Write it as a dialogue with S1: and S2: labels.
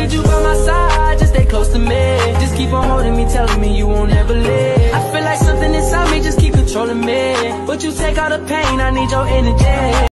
S1: need you by my side, just stay close to me. Just keep on holding me, telling me you won't ever leave. I feel like something inside me just keep controlling me, but you take all the pain, I need your energy.